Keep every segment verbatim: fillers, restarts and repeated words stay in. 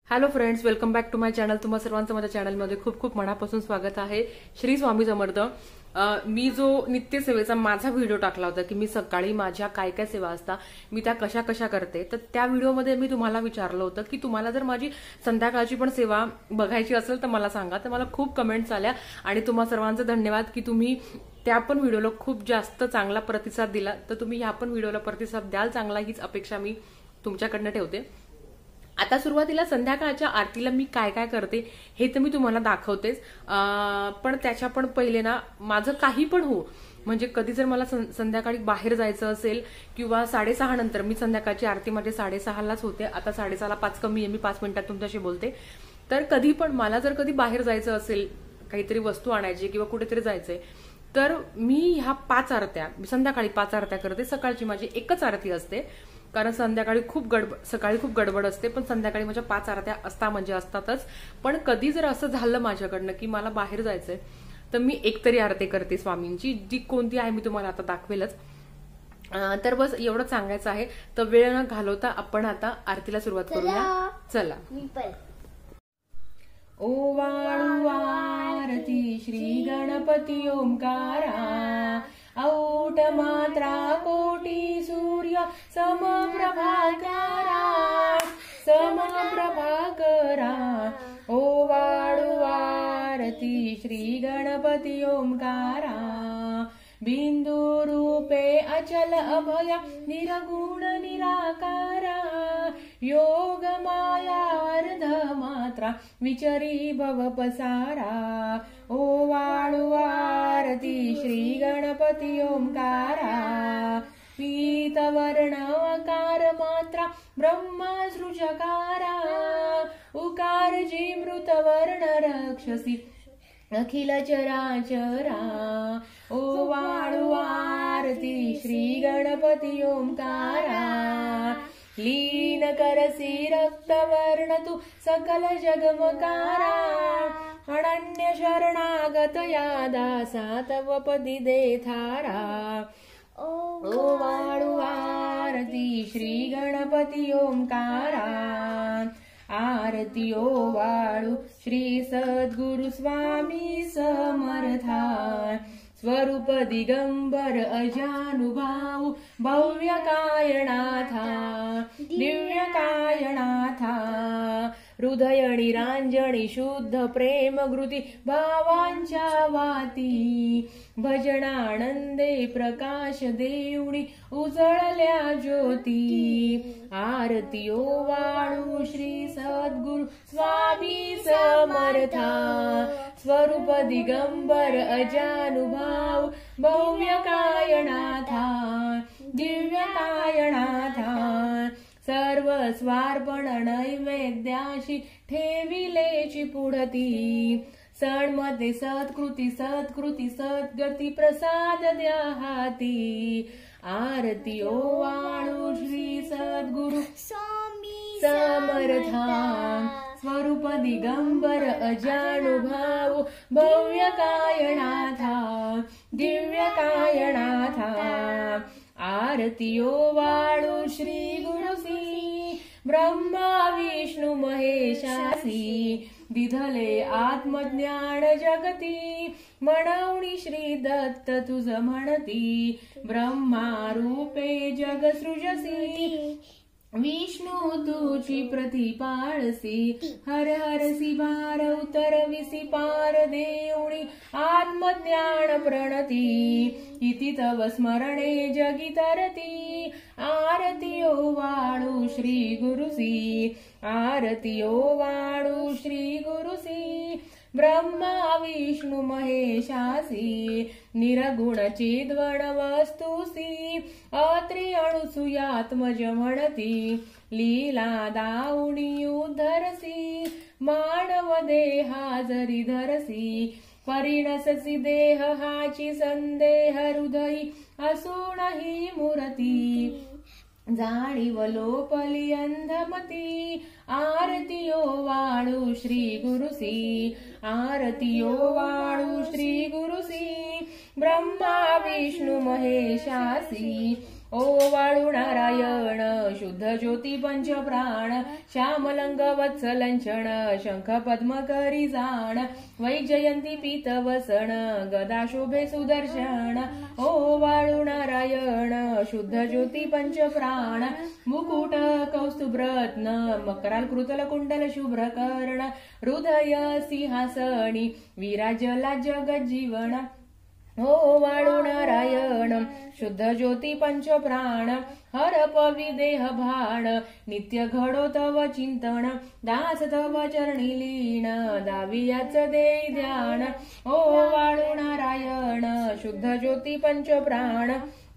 Hello friends, welcome back to my channel. तुम्हा सर्वांचं माझ्या चॅनलमध्ये खूप खूप मनापासून स्वागत आहे. श्री स्वामी समर्थ. मी जो नित्यसेवेचा माझा व्हिडिओ टाकला होता की मी सकाळी माझ्या काय काय सेवा असतात मी त्या कशा कशा करते, तर त्या व्हिडिओमध्ये मी तुम्हाला विचारलं होतं की तुम्हाला जर माझी संध्याकाळची पण सेवा बघायची असेल तर मला सांगा. तर मला खूप कमेंट्स आल्या आणि तुम्हा सर्वांचं धन्यवाद की तुम्ही त्या पण व्हिडिओला खूप जास्त चांगला प्रतिसाद दिला. तर तुम्ही ह्या पण व्हिडिओला प्रतिसाद द्याल चांगला, हीच अपेक्षा मी तुमच्याकडनं ठेवते. आता सुरुवातीला संध्याकाळच्या आरतीला मी काय काय करते हे तर मी तुम्हाला दाखवतेच, पण त्याच्या पण पहिले ना माझं काही पण हो, म्हणजे कधी जर मला संध्याकाळी बाहेर जायचं असेल किंवा साडेसहा नंतर, मी संध्याकाळची आरती माझे साडेसहालाच होते, आता साडेसहाला पाच कमी आहे, मी पाच मिनिटात तुमच्याशी बोलते. तर कधी पण मला जर कधी बाहेर जायचं असेल, काहीतरी वस्तू आणायची किंवा कुठेतरी जायचंय, तर मी ह्या पाच आरत्या संध्याकाळी पाच आरत्या करते. सकाळची माझी एकच आरती असते कारण संध्याकाळी खूप गडबड सकाळी खूप गडबड असते, पण संध्याकाळी माझ्या पाच आरत्या असता म्हणजे असतातच. पण कधी जर असं झालं माझ्याकडनं की मला बाहेर जायचंय तर मी एकतरी आरती करते स्वामींची, जी कोणती आहे मी तुम्हाला आता दाखवेलच. तर बस एवढंच सांगायचं आहे. तर वेळ न घालवता आपण आता आरतीला सुरुवात करूया. चला. ओ वाळू आरती श्री गणपती ओंकारा, औट मात्रा कोटी सूर्य समप्रभाकरा, समप्रभाकरा. ओ वाळू आरती श्री गणपती ओंकारा, बिंदू रूपे अचल अभय निरगुण निराकारा, योग माया अर्ध मात्रा विचरी भव पसारा. ओ वाळू आरती श्री गणपती ओंकारा, पीतवर्ण अकार मात्रा ब्रह्मा सृजकारा, उकार जी मृतवर्ण रक्षसी अखिल चराचरा. ओ वाळू आरती श्री गणपती ओंकारा, लीन करसी रक्तवर्ण तू सकल जगमकारा, अनन्य शरणागत या दासा तव पदी दे थारा. ओ वाळू आरती श्री गणपती ओंकारा, आरती ओ वाळू श्री सद्गुरु स्वामी समर्था, स्वरूप दिगंबर अजानुभाऊ भव्य कायनाथा, दिव्य कायनाथा. हृदय निरांजनी शुद्ध प्रेम गृती भावांच्या वाती, भजनानंदे प्रकाश देऊणी उजळल्या ज्योती. आरती ओ वाळू श्री सद्गुरु स्वामी समर्था, स्वरूप दिगंबर अजानुभाव भव्य कायनाथा, दिव्य कायनाथा. सर्व स्वार्पण नैवेद्याशी ठेविलेची पुढती, सणमध्ये सत्कृती सत्कृती सद्गती प्रसाद द्या हाती. आरती ओ वाळू श्री सद्गुरु स्वामी समर्था, स्वरूप दिगंबर अजानुभाव भव्य कायनाथा, दिव्य कायनाथा. आरती ओ वाळू श्री गुरुसी, ब्रह्मा विष्णू महेशासी, दिधले आत्मज्ञान जगती, म्हणवणी श्री दत्त तुझ म्हणती. ब्रह्मा रूपे जग सृजसी, विष्णू तुची प्रतिपाळसी, हर हरसी भार उतरविसी पार देऊणी आत्मज्ञान प्रणती, इति तव स्मरणे जगी तरती. आरती ओ वाळू श्री गुरुसी, आरती ओ वाळू श्री गुरुसी, ब्रह्मा विष्णू महेशासी, निर्गुण चिद्वण वस्तुसी, अत्रि अणुसुयात्मज म्हणती. लीला दाऊणी उद्धरसी, मानव देहा जरी धरसी, परिणससी देह हाची संदेह हृदयी असून ही मूर्ती, जाणीव लोपली अंधमती. आरती ओ वाळू श्री गुरुसी, आरती ओ वाळू श्री गुरुसी, ब्रह्मा विष्णू महेशासी, ओ वाळू नारायण शुद्ध ज्योती पंच प्राण श्यामलंग वत्सलंचन शंख पद्म करी जाण वैजयंती पीत वसन गदा शोभे सुदर्शन ओ वाळू नारायण शुद्ध ज्योती पंच प्राण मुकुट कौस्तुभरत्न मकराल कृतल कुंडल शुभ्र कर्ण हृदय सिंहासनी विराजला जगज्जीवन ओ वाळू नारायण शुद्ध ज्योती पंच प्राण हर पवी देह भाण नित्य घडो तव चिंतन दास तव चरणी लीन दावियाच देई ध्यान ओ वाळू नारायण शुद्ध ज्योती पंच प्राण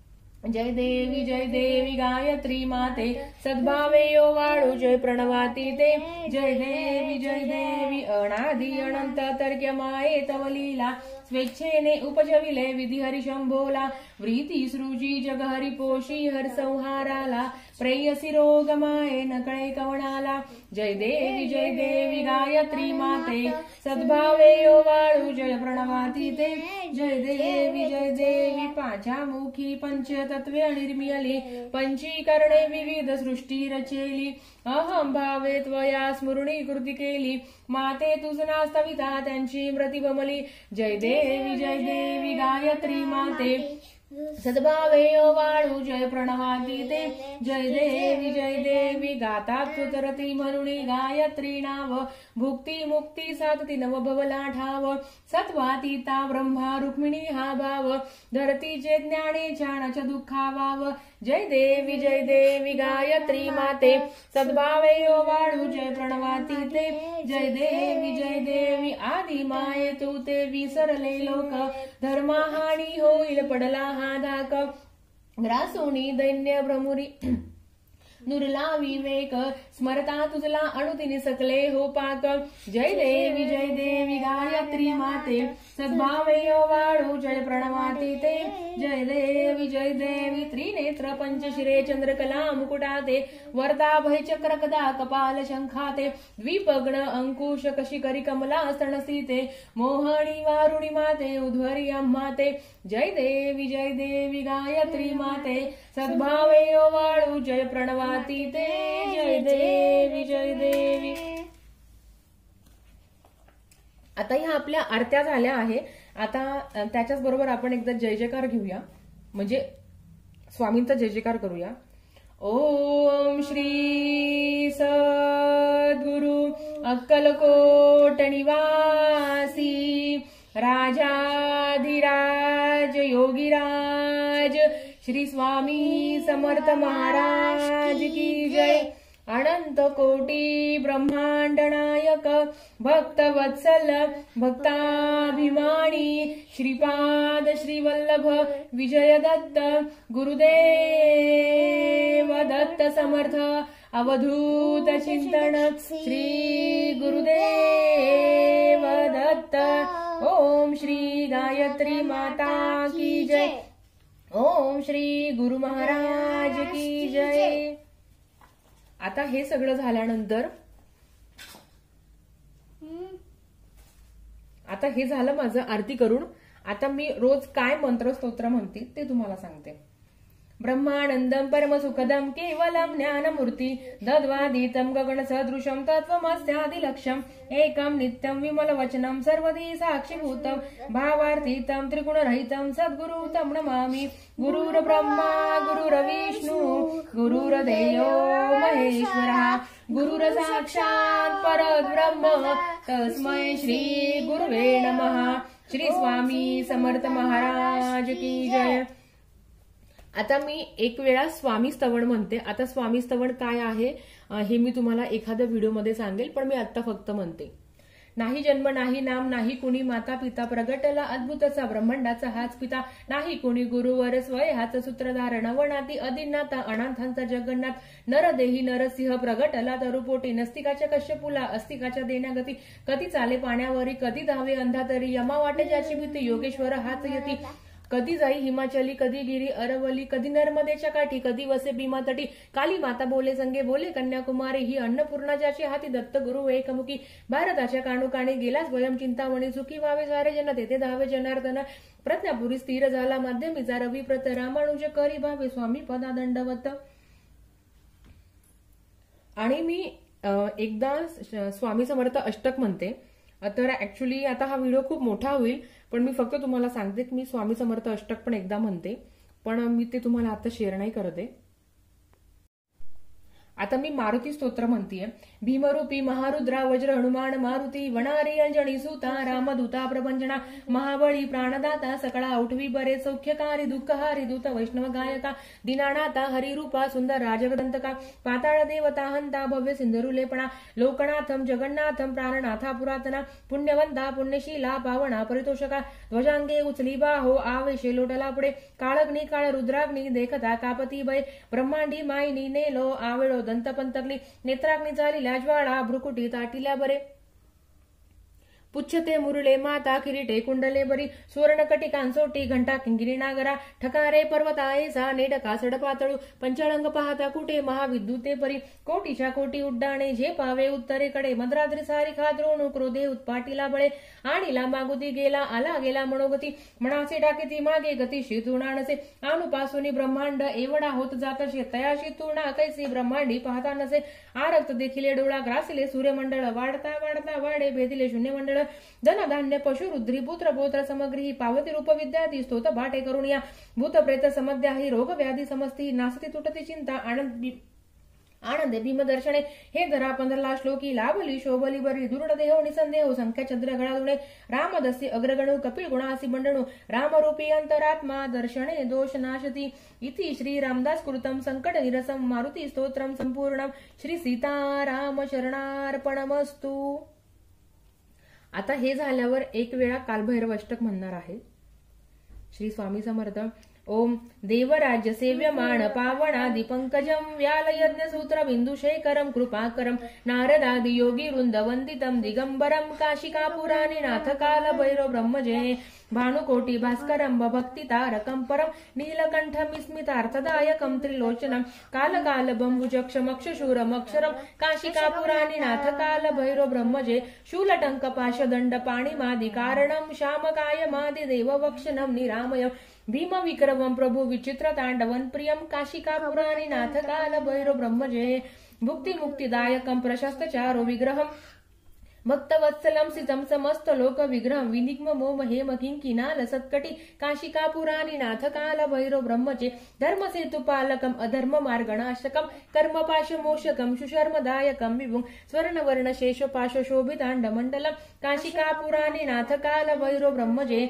जय देवी जय देवी गायत्री माते सद्भावे यो वाळू जय प्रणवाती ते जय देवी जय देवी अनादि अनंत तर्क्य माये तव लीला स्वेच्छेने उपजविले विधी हरी शंभोला व्रीती सृजी जग हरी पोषी हर संहाराला प्रेयसी रोग माये नकळे कवणाला जय देवी जय देवी गायत्री माते सद्भावे यो वाळू जय प्रणवाती ते जय देवी जय देवी पाचामुखी पंचतत्वे निर्मियली पंचीकरणे विविध सृष्टी रचेली अहम भावे त्वया स्मृणी कृती केली माते तुझ नास्तविता त्यांची प्रतिभमली जय देवी जय देवी गायत्री माते सद्भावे यो वाळू जय प्रणवाती ते जय देवी जय देवी गातात सुतरती म्हणून गायत्री नाव भुक्ती मुक्ती सातती नव भवला ठाव सत्वातीता ब्रह्मा रुक्मिणी हा भाव धरतीचे ज्ञाने ज्ञानाच्या दुःखा वाव जय देवी जय देवी गायत्री माते सद्भावे यो वाळू जय प्रणवाती ते जय देवी जय देवी आदि माये तू ते विसरले लोक धर्महानी होईल पडला हा धाक ग्रासोनी दैन्य भ्रमुरी नुरला विवेक स्मरता तुझला अणुतिनी सकले हो पाक जय देवी जय देवी गायत्री माते सद्भावे यो वाळू जय प्रणवाती ते जय देवी जय देवी त्रिनेत्र पंचशिरे चंद्रकला मुकुटाते वरदा भयचक्र कदा कपाल शंखाते द्विपग्न अंकुश कशिकरी कमला स्तनस्थिते मोहनी वारुणी माते उध्वरी अम्माते जय देवी जय देवी गायत्री माते सद्भावे यो वाळू जय प्रणवाती ते जय देवी जय देवी। आता ह्या आपल्या आरत्या झाल्या आहे। आता त्याच्याच बरोबर आपण एकदा जय जयकार घेऊया, म्हणजे स्वामींचा जय जयकार करूया। ओम श्री सद्गुरु अक्कलकोट निवासी राजाधिराज योगीराज श्री स्वामी समर्थ महाराज की जय। अनंत कोटी ब्रह्मांड नायक भक्त वत्सल भक्ताभिमानी श्रीपाद श्रीवल्लभ विजय दत्त गुरुदेव दत्त समर्थ अवधूत चिंतन श्री गुरुदेव दत्त। ओम श्री गायत्री माता की जय। ओम श्री गुरु महाराज की जय। आता हे सगळं झाल्यानंतर आता हे झालं माझं आरती करून। आता मी रोज काय मंत्र स्तोत्र म्हणते ते तुम्हाला सांगते। ब्रह्मानंदम परम सुखदम केवलम ज्ञानमूर्ति दद्वादितम गगन सदृशम तत्वमस्यादिलक्ष्यम एकम नित्यम विमल वचनम सर्वधी साक्षीभूतम भावार्थीतम त्रिगुणरहितम सद्गुरुतम नमामि। गुरुर ब्रह्मा गुरुर्विष्णु गुरुर्देवो महेश्वरः गुरुर साक्षात् परब्रह्म तस्मै श्री गुरुवे नमः। श्री स्वामी समर्थ महाराज की जय। आता मी एक वेळा स्वामी स्तवन म्हणते। आता स्वामी स्तवन काय आहे हे मी तुम्हाला एखाद्या व्हिडिओमध्ये सांगेल, पण मी आता फक्त म्हणते। नाही जन्म नाही नाम नाही कुणी माता पिता प्रगटला अद्भुतसा ब्रह्मांडाचा हाच पिता नाही कुणी गुरुवर स्वय हाच सूत्रधार नवनाती अधिनाथा अनाथांचा जगन्नाथ नरदेही नरसिंह प्रगटला तरुपोटी नस्तिकाच्या कश्यपुला अस्तिकाच्या देण्यागती कधी चाले पाण्यावरी कधी धावे अंधा तरी यमा वाटे ज्याची भीती योगेश्वर हाच यती कधी जाई हिमाचली, कधी गिरी अरवली, कधी नर्मदेच्या काठी, कधी वसे भीमा तटी, काली माता बोले संगे बोले कन्याकुमारी, ही अन्नपूर्णा ज्याची हाती दत्त गुरु एकमुखी, भारताच्या काणोकाणी गेला स्वयं चिंतामणी, सुखी व्हावे सारे जन तेथे धावे जनार्दन, प्रज्ञापुरी स्थिर झाला माध्यमीचा रवी प्रत, रामानुज करी भावे स्वामी पदा दंडवत. आणि मी एकदा स्वामी समर्थ अष्टक म्हणते. तर ऍक्च्युली आता हा व्हिडिओ खूप मोठा होईल, पण मी फक्त तुम्हाला सांगते की मी स्वामी समर्थ अष्टक पण एकदा म्हणते, पण मी ते तुम्हाला आता शेअर नाही करते. आता मी मारुती स्तोत्र म्हणतीये. भीमरूपी महारुद्रा वज्र हनुमान मारुती, वनारी अंजनी सुता रामदूता प्रभंजना, महाबळी प्राणदाता सकळा उठवी बरे, सौख्यकारी दुःखहारी दूत वैष्णव गायका, दिनानाथा हरिरूपा सुंदर राजगदंतका, पाताळ देवता हंता भव्य सिंधुरुलेपणा, लोकनाथम जगन्नाथम प्राणनाथा पुरातना, पुण्यवंता पुण्यशीला पावना परितोषका, ध्वजांगे उचली बाहो आवेशे लोटला पुढे, काळग्नी काळ रुद्राग्नी देखता कापती बळे, ब्रह्मांडी मायनी नेलो आवेळो दंतपंतकली, नेत्राग्नी झालेल्या ज्वाळा भ्रुकुटी ताटिल्या बरे, पुच्छते मुरळे माता किरीटे कुंडले बरी, सुवर्णकटी कांसोटी घंटा किंगिरी नागरा, ठकारे पर्वतायसा नेटका सडपातळू, पंचाळंग पाहता कुठे महाविद्युते परी, कोटीच्या कोटी उड्डाणे झेपावे उत्तरेकडे, मद्राद्री सारी खाद्रोणू क्रोधे उत्पाटीला बळे, आणि लांबागुती गेला आला गेला मनोगती, मनाचे डाकिती मागे गतीशी तुणानसे, अनुपासुनी ब्रह्मांड एवढा होत जातशे, तयाशी तुणा कैसी ब्रह्मांडी पाहता नसे, आरक्त देखिले डोळा ग्रासिले सूर्यमंडळ, वाढता वाढता वाढे भेदिले शून्यमंडळ, धनधान्य पशु रुद्री पुत्र पौत्र समग्री, पावती रूप विद्यादी स्तोत भाटे करुणिया, भूत प्रेत समध्याही रोग व्याधी समस्ती, नासती तुटती चिंता आनंद आनंदे भीमदर्शने, हे धरा पंधरला श्लोकी, लाभली शोभली बरी, दुर्ड देहो निसंदेहो संख्या चंद्र घडादुणे, रामदस्सी अग्रगणू कपिल गुणासी बंडणू, रामरूपी अंतरात्मा दर्शने दोष नाशती. इति श्री रामदास कृतम संकट निरसम मारुती स्तोत्रम संपूर्णम. श्री सीताराम शरणार्पणमस्तु. आता हे झाल्यावर एक वेळा कालभैरव अष्टक म्हणणार आहे. श्री स्वामी समर्थ. ओम देवराज्य सेव्यमाण पावनादि पंकजम व्याल यज्ञ सूत्र बिंदु शेखरम कृपाकरम, नारदादि योगी वृंद वंदितम दिगंबरम, काशिका पुराणी नाथ काल भैरव ब्रह्मजय, भानुकोटी भास्करम भक्ति तारकम परम, नीलकंठमिस्मितार्थदायकम त्रिलोचनम, काल काल बंबुजक्षमक्षशूरम अक्षरम, काशिका पुराणी नाथ काल भैरव ब्रह्मजय, शूलटंक पाशदंड पाणिमादि कारणम, श्यामकाय मादि देववक्षणम निरामयम, भीम विक्रमम प्रभु विचित्र तांडवन प्रियम, काशिका पुराणी नाथ काल भैरव ब्रह्मजय, भुक्ति मुक्तिदायकम प्रशस्त चारो विग्रहम, भक्तवत्सलम सितम समस्त लोक विग्रहम, विनिग्म मोम हेम किंकिनाल सत्कटी, काशिका पुराणी नाथ काल भैरव ब्रह्मजय, धर्म सेतु पालकम अधर्म मार्गणाशकम, कर्म पाश मोषकम सुशर्मदायकम विभुं, स्वर्ण वर्ण शेष पाश शोभितांड मंडलम, काशिका पुराणी नाथ काल भैरव ब्रह्मजय,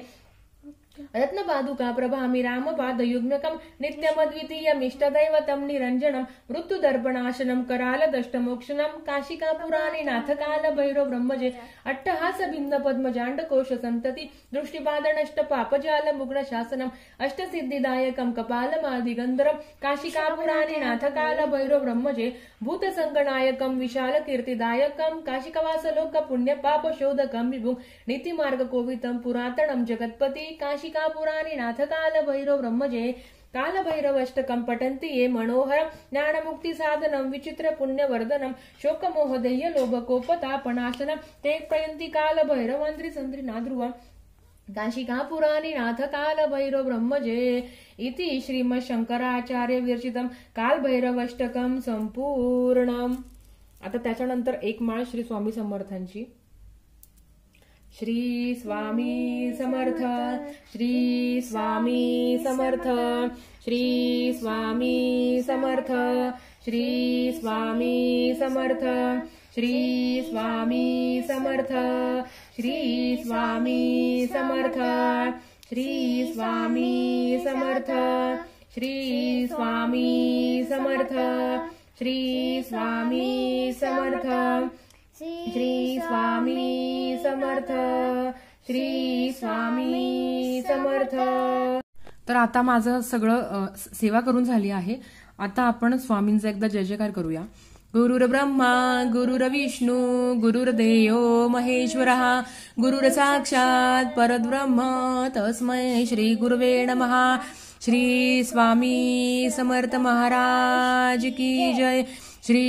रत्न पादुका प्रभामी रामपाद युग्मकम, नित्यमद्वितीयम इष्टदैवतम निरंजनम, मृत्यु दर्पणाशनम कराल दष्टमोक्षणम, काशिका पुराणी नाथ काल भैरव ब्रह्मजय, अट्टहास भिन्न पद्मजांडकोश संतति, दृष्टिपाद नष्ट पापजाल मुग्न शासनम, अष्टसिद्धिदायकम कपालमादिगंधरम, काशिका पुराणी नाथ काल भैरव ब्रह्मजय, भूत संगनायकम विशाल कीर्तिदायकम, काशिकवास लोक पुण्य पाप शोधकम विभुं, नीति मार्ग कोवितम पुरातनम जगत्पति, काशिका पुराणी नाथ काल भैरव ब्रह्मजय, काल भैरव अष्टकम पठन्ति ये मनोहरम, ज्ञान मुक्ति साधनम विचित्र पुण्य वर्धनम, शोक मोह देय लोभ कोपतापनाशनम, ते प्रयंती काल भैरवांद्रि संद्रि नाध्रुवम, काशिका पुराणी नाथ काल भैरव ब्रह्मजय. इति श्रीमद शंकराचार्य विरचितम काल भैरव अष्टकम संपूर्णम. आता त्याच्यानंतर एक माळ श्री स्वामी समर्थांची. श्री स्वामी समर्थ, श्री स्वामी समर्थ, श्री स्वामी समर्थ, श्री स्वामी समर्थ, श्री स्वामी समर्थ, श्री स्वामी समर्थ, श्री स्वामी समर्थ, श्री स्वामी समर्थ, श्री स्वामी समर्थ, श्री स्वामी समर्थ, श्री स्वामी समर्थ. तर आता माझं सगळं सेवा करून झाली आहे. आता आपण स्वामींचा एकदा जय जयकार करूया. गुरुर्ब्रह्मा गुरुर्विष्णू गुरुर्देवो महेश्वरः गुरुर्साक्षात् परब्रह्म तस्मै श्री गुरुवे नमः। श्री स्वामी समर्थ महाराज की जय। श्री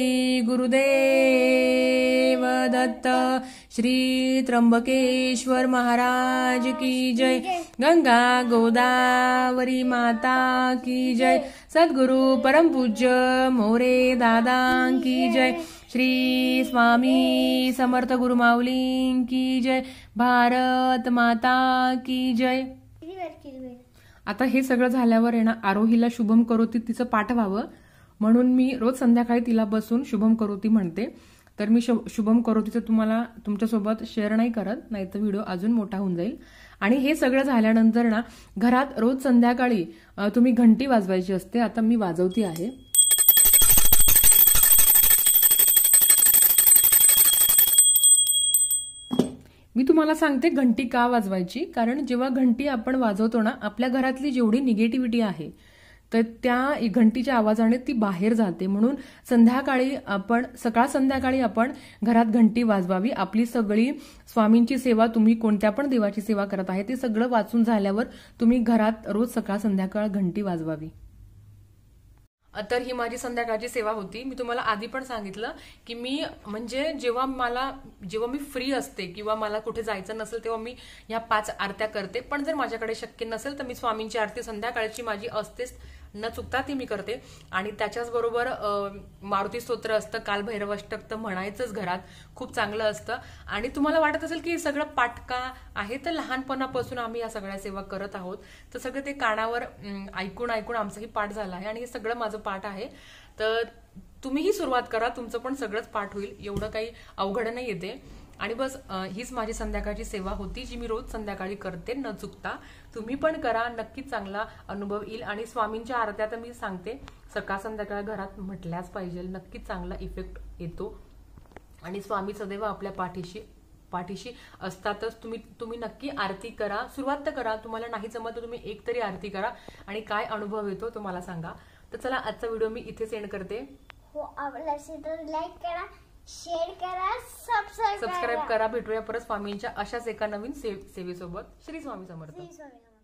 गुरुदेव दत्त श्री त्र्यंबकेश्वर महाराज की जय। गंगा गोदावरी माता की जय। सद्गुरु परम पूज्य मोरे दादा की जय। श्री स्वामी समर्थ गुरुमाऊली की जय। भारत माता की जय। आता हे सगळं झाल्यावर आहे ना, आरोहीला शुभम करोती तिचं पाठ व्हावं म्हणून मी रोज संध्याकाळी तिला बसून शुभम करोती म्हणते। तर मी शुभम करोतीचं तुम्हाला तुमच्यासोबत शेअर नाही करत, नाही तर व्हिडिओ अजून मोठा होऊन जाईल। आणि हे सगळं झाल्यानंतर ना घरात रोज संध्याकाळी तुम्ही घंटी वाजवायची असते। आता मी वाजवती आहे। मी तुम्हाला सांगते घंटी का वाजवायची, कारण जेव्हा घंटी आपण वाजवतो ना, आपल्या घरातली जेवढी निगेटिव्हिटी आहे तर त्या घंटीच्या आवाजाने ती बाहेर जाते। म्हणून संध्याकाळी आपण सकाळ संध्याकाळी आपण घरात घंटी वाजवावी। आपली सगळी स्वामींची सेवा, तुम्ही कोणत्या पण देवाची सेवा करत आहे ते सगळं वाचून झाल्यावर तुम्ही घरात रोज सकाळ संध्याकाळ घंटी वाजवावी। तर ही माझी संध्याकाळची सेवा होती। मी तुम्हाला आधी पण सांगितलं की मी म्हणजे जेव्हा मला जेव्हा मी फ्री असते किंवा मला कुठे जायचं नसेल तेव्हा मी ह्या पाच आरत्या करते। पण जर माझ्याकडे शक्य नसेल तर मी स्वामींची आरती संध्याकाळची माझी असतेच, न चुकता ती मी करते। आणि त्याच्याच बरोबर मारुती स्तोत्र असतं, काल भैरवाष्टक तर म्हणायचंच घरात, खूप चांगलं असतं। आणि तुम्हाला वाटत असेल की सगळं पाठ का आहे, तर लहानपणापासून आम्ही या सगळ्या सेवा करत आहोत, तर सगळं ते कानावर ऐकून ऐकून आमचाही पाठ झाला आहे आणि हे सगळं माझं पाठ आहे। तर तुम्हीही सुरुवात करा, तुमचं पण सगळंच पाठ होईल, एवढं काही अवघड नाही येते। आणि बस हीच माझी संध्याकाळची सेवा होती जी मी रोज संध्याकाळी करते न चुकता। तुम्ही पण करा, नक्कीच चांगला अनुभव येईल। आणि स्वामींच्या आरत्या तर मी सांगते सकाळ संध्याकाळ घरात म्हटल्याच पाहिजे, नक्कीच चांगला इफेक्ट येतो। आणि स्वामी सदैव आपल्या पाठीशी पाठीशी असतातच। तुम्ही तुम्ही नक्की आरती करा, सुरुवात तर करा, तुम्हाला नाही जमत तर तुम्ही एक तरी आरती करा आणि काय अनुभव येतो तो मला सांगा। तर चला आजचा व्हिडिओ मी इथे सेंड करते। हो, आवडला असेल तर लाईक करा, शेअर करा, सबस्क्राइब सबस्क्राइब करा। भेटूया परत स्वामींच्या अशाच एका नवीन सेवेसोबत। श्री स्वामी समर्थ। श्री स्वामी समर्थ।